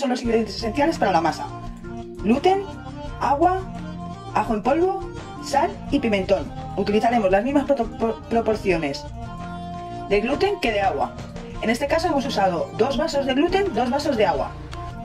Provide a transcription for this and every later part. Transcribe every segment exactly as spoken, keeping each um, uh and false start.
son los ingredientes esenciales para la masa: gluten, agua, ajo en polvo, sal y pimentón. Utilizaremos las mismas pro proporciones de gluten que de agua. En este caso hemos usado dos vasos de gluten, dos vasos de agua.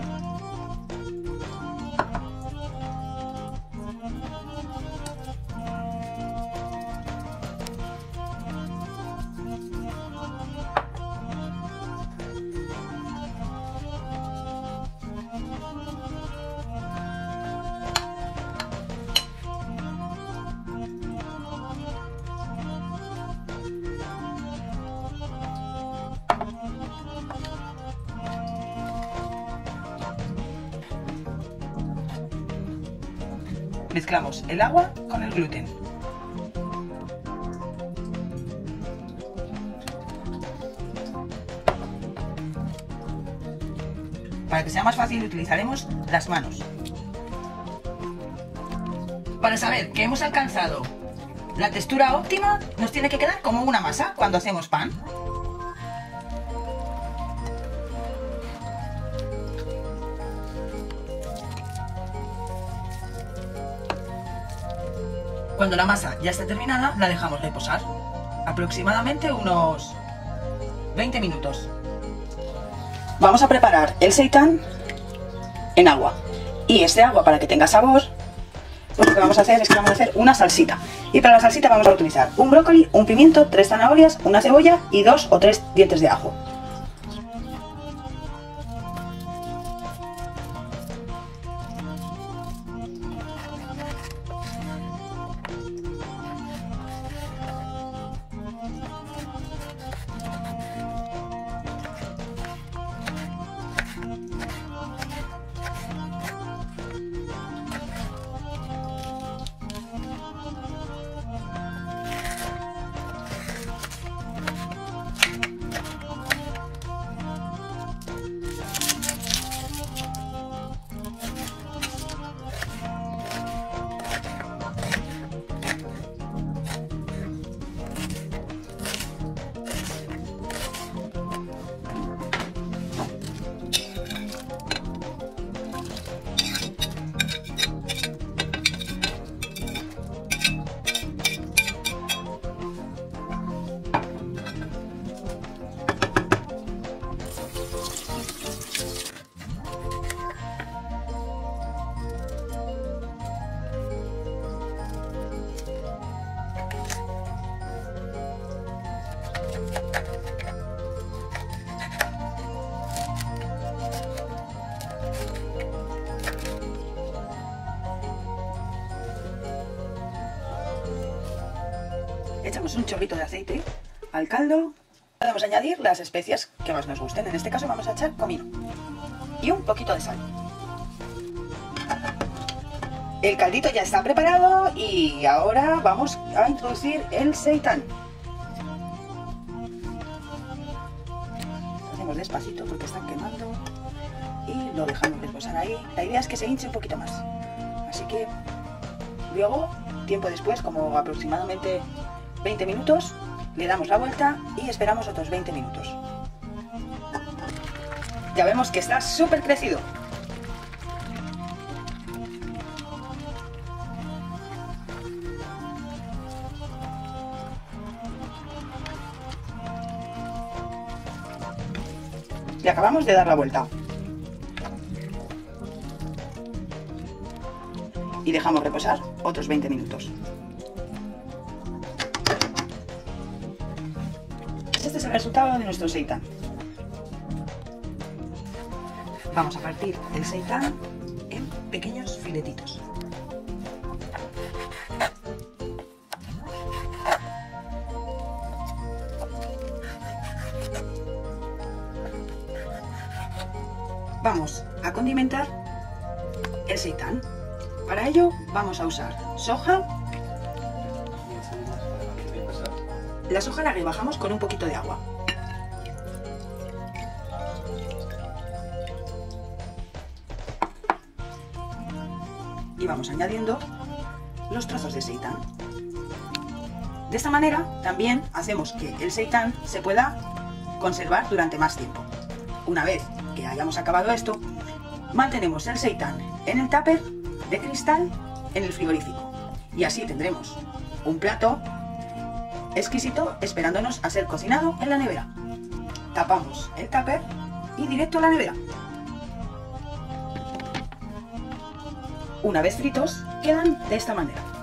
Mezclamos el agua con el gluten. Para que sea más fácil utilizaremos las manos. Para saber que hemos alcanzado la textura óptima, nos tiene que quedar como una masa cuando hacemos pan. Cuando la masa ya está terminada, la dejamos reposar aproximadamente unos veinte minutos. Vamos a preparar el seitán en agua. Y este agua, para que tenga sabor, pues lo que vamos a hacer es que vamos a hacer una salsita. Y para la salsita vamos a utilizar un brócoli, un pimiento, tres zanahorias, una cebolla y dos o tres dientes de ajo. Echamos un chorrito de aceite al caldo. Podemos añadir las especias que más nos gusten. En este caso vamos a echar comino y un poquito de sal. El caldito ya está preparado y ahora vamos a introducir el seitán. Lo hacemos despacito porque están quemando y lo dejamos reposar ahí. La idea es que se hinche un poquito más. Así que luego, tiempo después, como aproximadamente veinte minutos, le damos la vuelta y esperamos otros veinte minutos. Ya vemos que está súper crecido. Y acabamos de dar la vuelta. Y dejamos reposar otros veinte minutos. Este es el resultado de nuestro seitán. Vamos a partir el seitán en pequeños filetitos. Vamos a condimentar el seitán. Para ello vamos a usar soja. La soja la rebajamos con un poquito de agua. Y vamos añadiendo los trozos de seitán. De esta manera también hacemos que el seitán se pueda conservar durante más tiempo. Una vez que hayamos acabado esto, mantenemos el seitán en el tupper de cristal en el frigorífico. Y así tendremos un plato exquisito esperándonos a ser cocinado en la nevera. Tapamos el tupper y directo a la nevera. Una vez fritos, quedan de esta manera.